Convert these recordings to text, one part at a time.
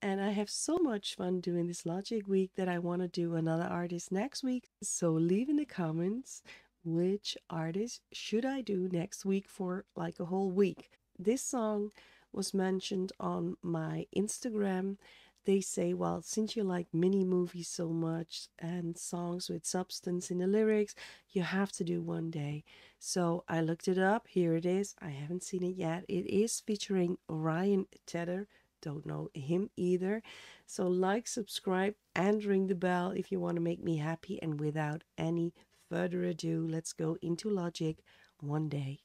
And I have so much fun doing this Logic week that I want to do another artist next week. So leave in the comments which artist should I do next week for like a whole week. This song was mentioned on my Instagram. They say, well, since you like mini movies so much and songs with substance in the lyrics, you have to do One Day. So I looked it up. Here it is. I haven't seen it yet. It is featuring Ryan Tedder. Don't know him either. So like, subscribe, and ring the bell if you want to make me happy. And without any further ado, let's go into Logic, One Day.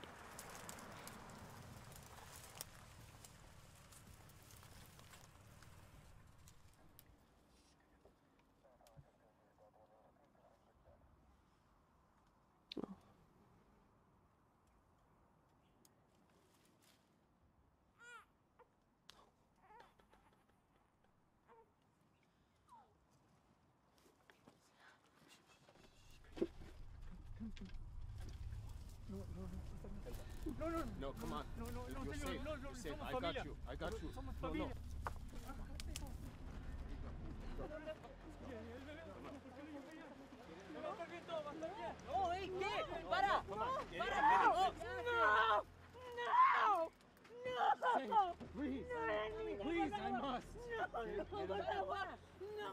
No, come on. You're safe. You're safe. I got you. I got you. No. ¡Oh, ¿qué? ¡Para! ¡Para! ¡No! ¡No! Please. Please, I must. ¡No, por favor! ¡No!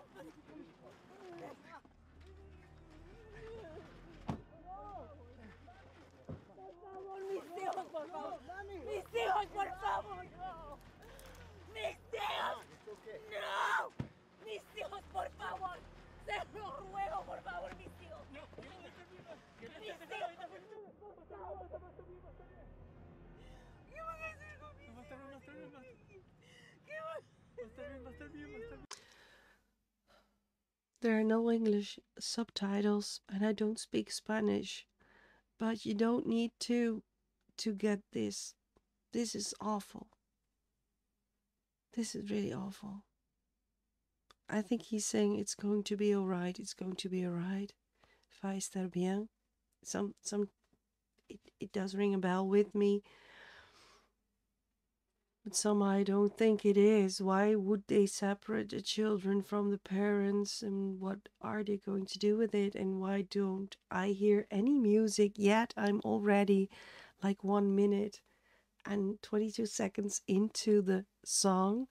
Mis hijos, por favor. Mis hijos, por favor. No. Mis hijos. No. Mis hijos, por favor. Se lo ruego, por favor, mis hijos. Mis hijos. ¿Qué van a hacer conmigo? ¿Qué van? There are no English subtitles and I don't speak Spanish. But you don't need to get this. This is awful. This is really awful. I think he's saying it's going to be alright. It's going to be alright. Va estar bien. It does ring a bell with me. But somehow I don't think it is. Why would they separate the children from the parents? And what are they going to do with it? And why don't I hear any music yet? I'm already like 1 minute and 22 seconds into the song.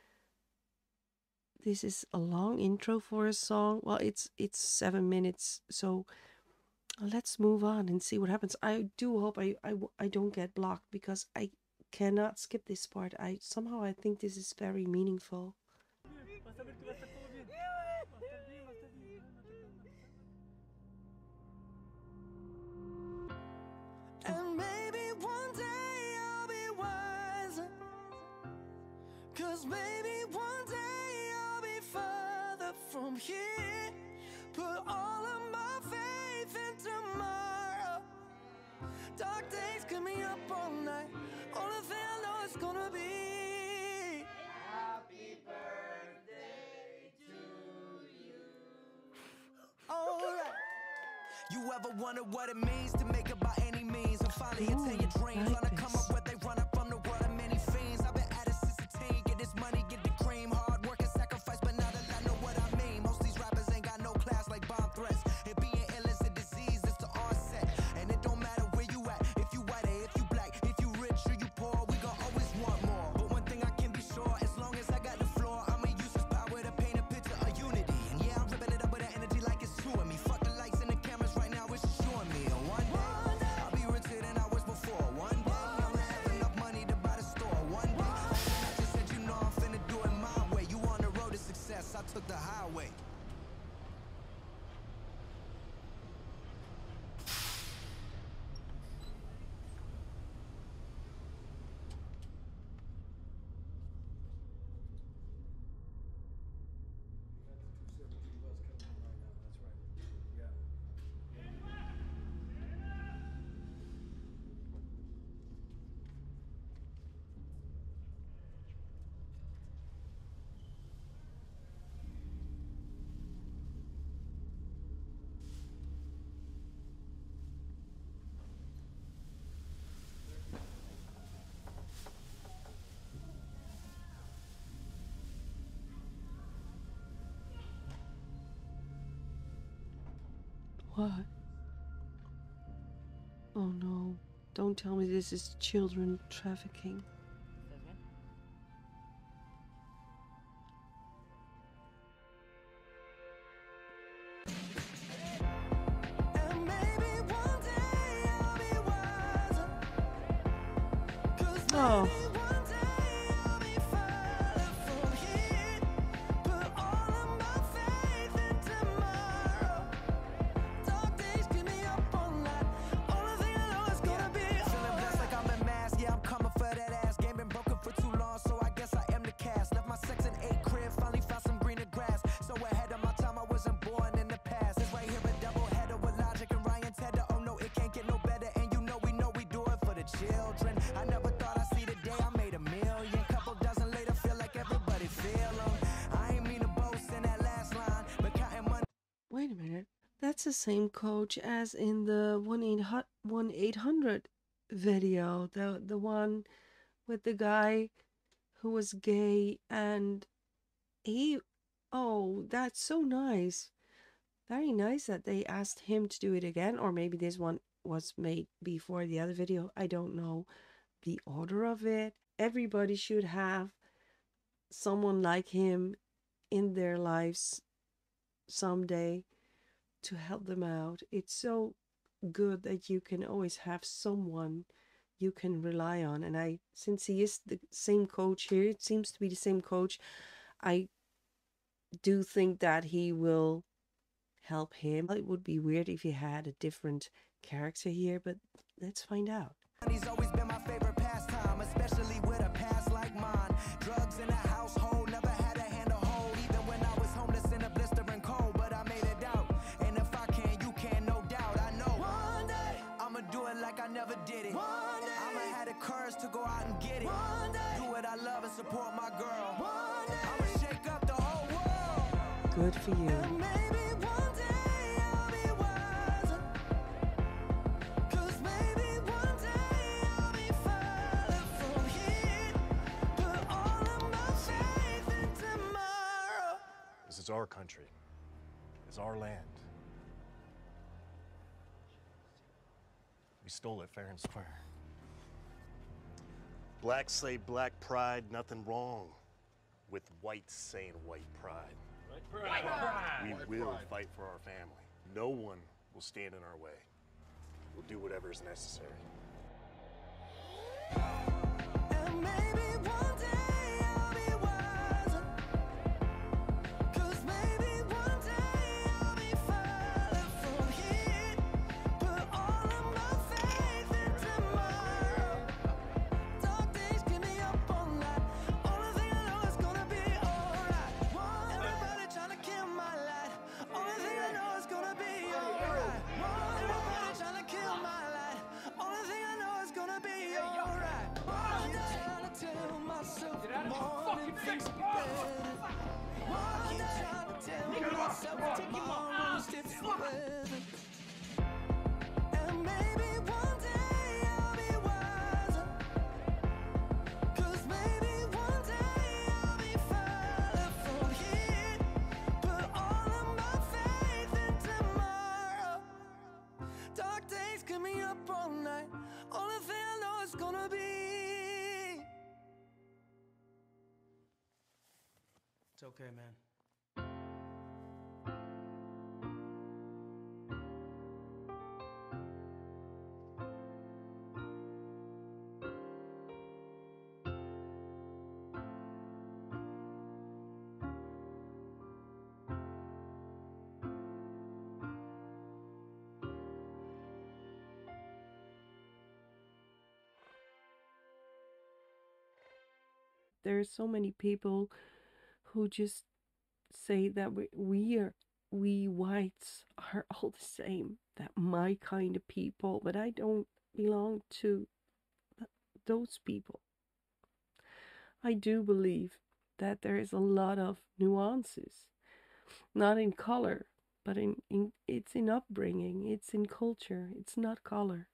This is a long intro for a song. Well, it's 7 minutes. So let's move on and see what happens. I do hope I don't get blocked because I cannot skip this part. I think this is very meaningful. And maybe one day I'll be wiser, 'cause maybe one day I'll be further from here. Put all of my faith in tomorrow. Dark days keep me up all night. Only thing I know is gonna be happy birthday to you. Alright. You ever wonder what it means to make it by any means and finally attain your dreams? Like Wanna come up where they run up from the world of many fiends. I've been at it since a teen. Get this money, get the cream. Hard work and sacrifice, but now that I know what I mean. Most these rappers ain't got no class like bomb threats. It being ill is a disease, it's the onset. And it don't matter where you at. If you white or if you black, if you rich or you poor, we gon' always want more. But one thing I can be sure, as long as I got the floor, I'ma use this power to paint a picture of unity. And yeah, I'm ripping it up with that energy like it's two of me. Fuck the lights and the cameras right now, it's showing me. And one day, I'll be richer than I was before. One day, What? Oh no. Don't tell me this is children trafficking. And maybe one day I'll be wiser. 'Cause Oh. maybe one day I'll be further from here. Put all of my faith in tomorrow. Dark days keep me up all night. Only thing I know is gonna be feeling blessed like I'm in mass. Yeah, I'm coming for that ass. Game been broken for too long, so I guess I am the cast. Left my sex and 8 crib, finally found some greener grass. So ahead of my time, I wasn't born in the past. It's right here a double header with Logic and Ryan Tedder. Oh no, it can't get no better. And you know we do it for the children. I never thought I'd see the day I made a million. Couple dozen later, feel like everybody feel 'em. I ain't mean to boast in that last line, but counting money. Wait a minute. That's the same coach as in the 1-800 video. The one with the guy who was gay and he... Oh, that's so nice. Very nice that they asked him to do it again. Or maybe this one was made before the other video. I don't know the order of it. Everybody should have someone like him in their lives someday to help them out. It's so good that you can always have someone you can rely on. And since he is the same coach here, it seems to be the same coach, I do think that he will help him. It would be weird if he had a different character here, but let's find out. Money's always been my favorite pastime, especially with a past like mine. Drugs in a household, never had a hand to hold. Even when I was homeless in a blistering cold, but I made it out. And if I can, you can, no doubt. I know one day I'ma do it like I never did it. One day I'ma have the courage to go out and get it. One day do what I love and support my girl. One day I'ma shake up the whole world. Good for you. And maybe one day I'll be wiser. 'Cause maybe one day I'll be further from here. Put all of my faith in tomorrow. This is our country. It's our land. We stole it fair and square. Blacks say black pride, nothing wrong with whites saying white pride. We will fight for our family. No one will stand in our way. We'll do whatever is necessary. And maybe one day I'll be wiser. 'Cause maybe one day I'll be further from here. Put all of my faith in tomorrow. Dark days keep me up all night. Only thing I know is gonna be alright. Everybody trying to kill my light. Only thing I know is gonna be alright. Everybody trying to kill my light. Only thing I know is gonna be alright. I'm trying to tell myself the morning things will be better. I'm trying to tell myself tomorrow's different weather. And maybe one day I'll be wiser. 'Cause maybe one day I'll be further from here. Put all of my faith in tomorrow. Dark days keep me up all night. Only thing I know is gonna be. It's okay, man. There's so many people who just say that we whites are all the same, that my kind of people, but I don't belong to those people. I do believe that there is a lot of nuances, not in color, but it's in upbringing, it's in culture, it's not color.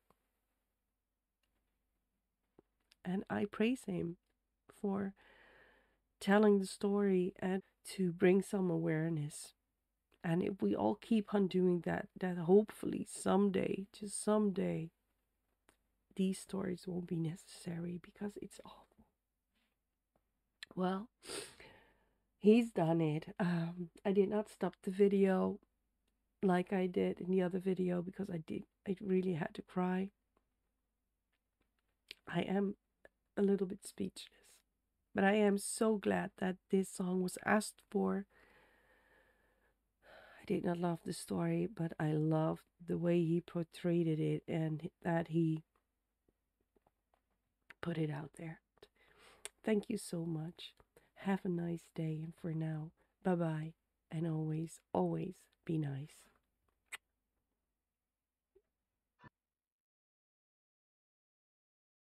And I praise him for telling the story and to bring some awareness. And if we all keep on doing that, that hopefully someday, just someday, these stories won't be necessary because it's awful. Well, he's done it. I did not stop the video like I did in the other video because I really had to cry. I am a little bit speechless, but I am so glad that this song was asked for. I did not love the story, but I loved the way he portrayed it and that he put it out there. Thank you so much. Have a nice day, and for now, bye bye, and always, always be nice.